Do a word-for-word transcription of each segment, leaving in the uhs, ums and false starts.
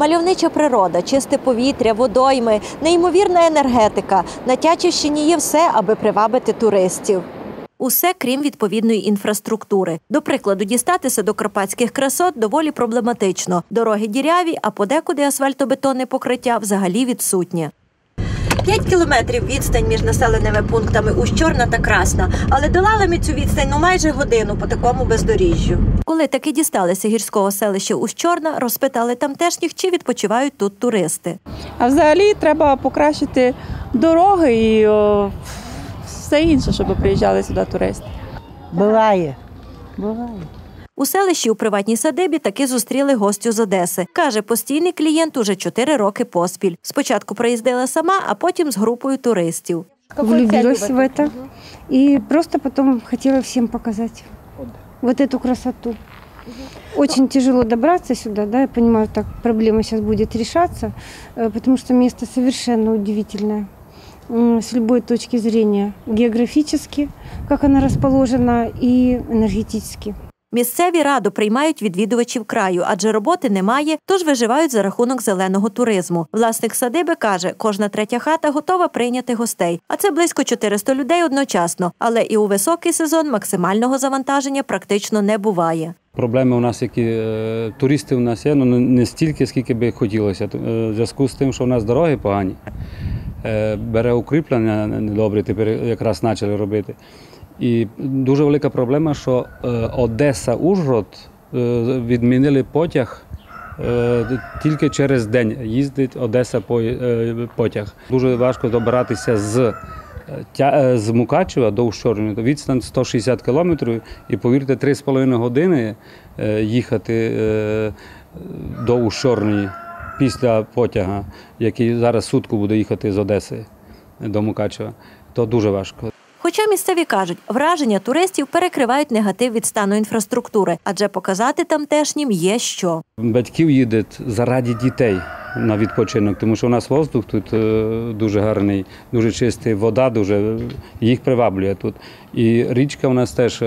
Мальовнича природа, чисте повітря, водойми, неймовірна енергетика. На Тячівщині є все, аби привабити туристів. Усе, крім відповідної інфраструктури. До прикладу, дістатися до карпатських красот доволі проблематично. Дороги діряві, а подекуди асфальтобетонне покриття взагалі відсутнє. П'ять кілометрів відстань між населеними пунктами Ущорна та Красна, але долали ми цю відстань ну майже годину по такому бездоріжжю. Коли таки дісталися гірського селища Ущорна, розпитали тамтешніх, чи відпочивають тут туристи. А взагалі треба покращити дороги і о, все інше, щоб приїжджали сюди туристи. Буває, буває. У селищі у приватній садибі таки зустріли гостю з Одеси. Каже, постійний клієнт уже чотири роки поспіль. Спочатку приїздила сама, а потім з групою туристів. Влюбилась в это и просто потом хотела всем показать вот эту красоту. Очень тяжело добраться сюда, да, я понимаю, так проблема сейчас будет решаться, потому что место совершенно удивительное. С любой точки зрения, географически, как она расположена, и энергетически. Місцеві радо приймають відвідувачів краю, адже роботи немає, тож виживають за рахунок зеленого туризму. Власник садиби каже, кожна третя хата готова прийняти гостей. А це близько чотириста людей одночасно. Але і у високий сезон максимального завантаження практично не буває. Проблеми у нас, які туристів у нас є, але не стільки, скільки би хотілося. В зв'язку з тим, що у нас дороги погані, бере укріплення недобре, тепер якраз почали робити. І дуже велика проблема, що Одеса-Ужгород відмінили потяг, тільки через день їздить Одеса-потяг. Дуже важко добиратися з, з Мукачева до Ущорни. Відстань сто шістдесят кілометрів і, повірте, три з половиною години їхати до Ущорни після потяга, який зараз сутку буде їхати з Одеси до Мукачева. То дуже важко. Хоча місцеві кажуть, враження туристів перекривають негатив від стану інфраструктури, адже показати тамтешнім є що. Батьків їдуть заради дітей на відпочинок, тому що у нас воздух тут дуже гарний, дуже чистий, вода дуже, їх приваблює тут. І річка у нас теж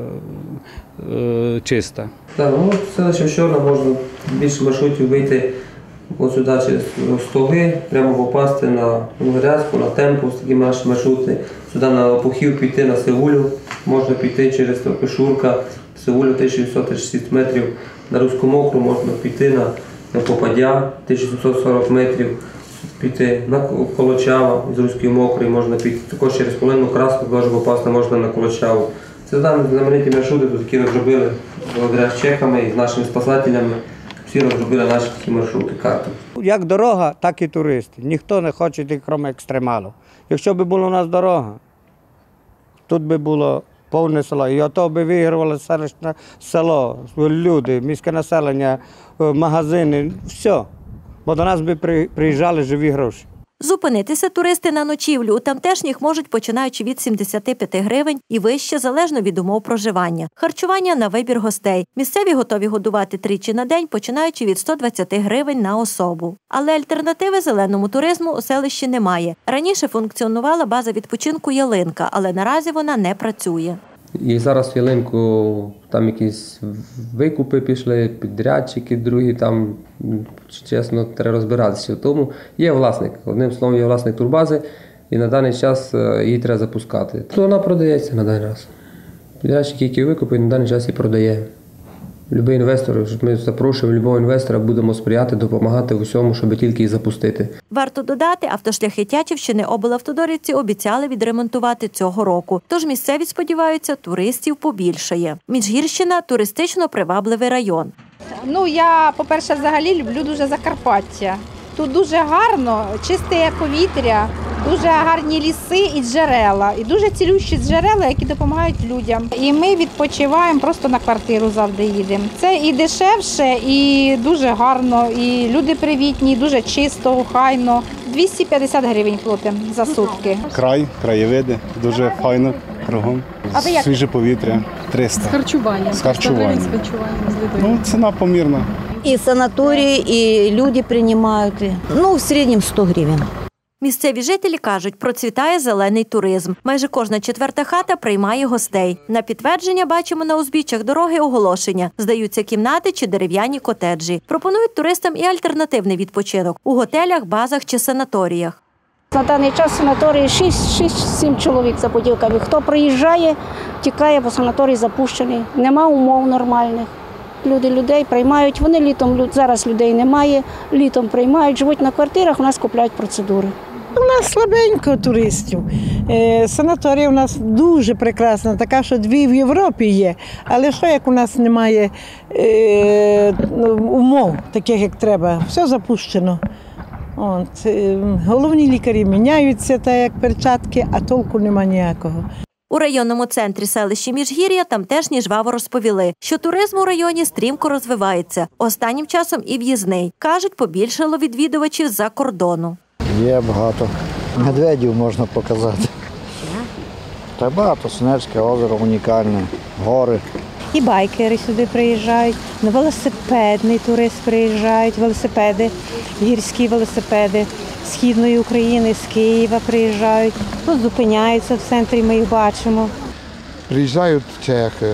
чиста. Так, ну, в селищі Ущорна можна більше маршрутів вийти ось сюди через Стоги, прямо попасти на Грязку, на Темпус, такі наші маршрути. Сюди на Лопухів піти, на Сивулю, можна піти через Пешурка, Сивулю тисяча вісімсот тридцять шість метрів, на Руську Мокру можна піти на, на Попадя, тисяча сімсот сорок метрів, піти на Колочава, з Руської Мокрої можна піти, також через половину Краску, теж попасти можна на Колочаву. Це знамениті маршрути, тут які розробили благодаря з чехами і з нашими спасателями. Всі розробили наші такі маршрути, карти. Як дорога, так і туристи. Ніхто не хоче йти, крім екстремалів. Якщо б була у нас дорога, тут би було повне село. І ото би вигравало селищне село, люди, міське населення, магазини, все. Бо до нас би приїжджали живі гроші. Зупинитися туристи на ночівлю у тамтешніх можуть, починаючи від сімдесяти п'яти гривень і вище, залежно від умов проживання. Харчування на вибір гостей. Місцеві готові годувати тричі на день, починаючи від ста двадцяти гривень на особу. Але альтернативи зеленому туризму у селищі немає. Раніше функціонувала база відпочинку «Ялинка», але наразі вона не працює. І зараз в Ялинку там якісь викупи пішли, підрядчики другі, там, чесно, треба розбиратися. Тому є власник, одним словом, є власник турбази, і на даний час її треба запускати. То вона продається на даний раз. Підрядчик, який викупить, на даний час її продає. Любий інвестор, ми запрошуємо любого інвестора, будемо сприяти, допомагати в усьому, щоб тільки її запустити. Варто додати, автошляхи Тячівщини облавтодорівці обіцяли відремонтувати цього року. Тож місцеві сподіваються, туристів побільшає. Міжгірщина – туристично привабливий район. Ну, я, по-перше, взагалі люблю дуже Закарпаття. Тут дуже гарно, чисте повітря, дуже гарні ліси і джерела. І дуже цілющі джерела, які допомагають людям. І ми відпочиваємо, просто на квартиру завжди їдемо. Це і дешевше, і дуже гарно, і люди привітні, дуже чисто, охайно. двісті п'ятдесят гривень платимо за сутки. Край, краєвиди, дуже файно кругом. Свіже повітря, триста. З харчуванням. З харчуванням. З харчуванням, з людьми. Ну, ціна помірна. И санатории, и люди принимают. Ну, в среднем сто гривен. Місцеві жителі кажуть, процвітає зелений туризм. Майже кожна четверта хата приймає гостей. На підтвердження бачимо на узбіччях дороги оголошення. Здаються кімнати чи дерев'яні котеджі. Пропонують туристам і альтернативний відпочинок – у готелях, базах чи санаторіях. На даний час санаторії шість-сім чоловік за поділками. Хто приїжджає, тікає, бо санаторій запущений. Нема умов нормальних. Люди людей приймають, вони літом, зараз людей немає, літом приймають, живуть на квартирах, у нас купляють процедури. У нас слабенько туристів. Санаторія у нас дуже прекрасна, така, що дві в Європі є. Але що, як у нас немає е, умов таких, як треба, все запущено. От, головні лікарі міняються, так як перчатки, а толку нема ніякого. У районному центрі селища Міжгір'я тамтешні жваво розповіли, що туризм у районі стрімко розвивається. Останнім часом і в'їзний. Кажуть, побільшало відвідувачів з-за кордону. Є багато. Медведів можна показати. Та багато. Снежське озеро унікальне, гори. І байкери сюди приїжджають, на велосипедний турист приїжджають, велосипеди, гірські велосипеди. З Східної України, з Києва приїжджають, тут зупиняються в центрі, ми їх бачимо. Приїжджають чехи,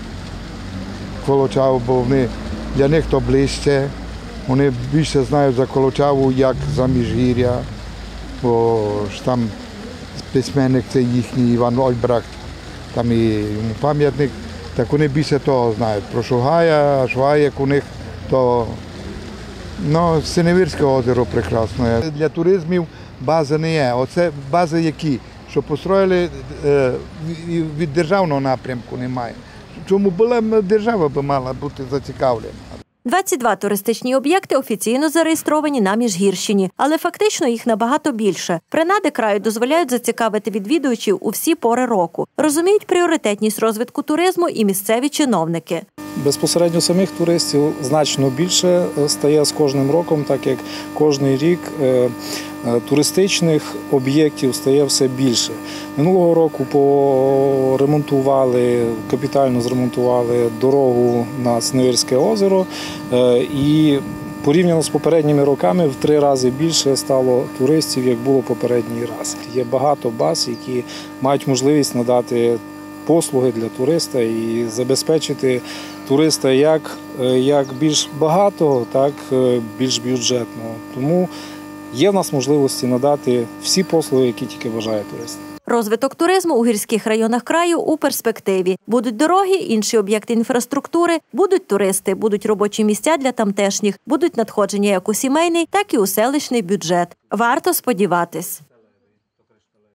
Колочаву, бо вони, для них то ближче, вони більше знають за Колочаву, як за Міжгір'я, бо ж там письменник це їхній Іван Ольбрахт, там і йому пам'ятник, так вони більше того знають. Про Шугая, а Шугай, як у них, то ну, Синевірське озеро прекрасне. Для туризмів бази не є. Оце бази які, що построїли е, від державного напрямку немає. Чому була держава би мала бути зацікавлена? двадцять два туристичні об'єкти офіційно зареєстровані на Міжгірщині, але фактично їх набагато більше. Принади краю дозволяють зацікавити відвідувачів у всі пори року. Розуміють пріоритетність розвитку туризму і місцеві чиновники. Безпосередньо самих туристів значно більше стає з кожним роком, так як кожний рік туристичних об'єктів стає все більше. Минулого року поремонтували, капітально зремонтували дорогу на Сневірське озеро і порівняно з попередніми роками в три рази більше стало туристів, як було попередній раз. Є багато баз, які мають можливість надати послуги для туриста і забезпечити туриста як, як більш багатого, так і більш бюджетного. Тому є в нас можливості надати всі послуги, які тільки бажає турист. Розвиток туризму у гірських районах краю у перспективі. Будуть дороги, інші об'єкти інфраструктури, будуть туристи, будуть робочі місця для тамтешніх, будуть надходження як у сімейний, так і у селищний бюджет. Варто сподіватись.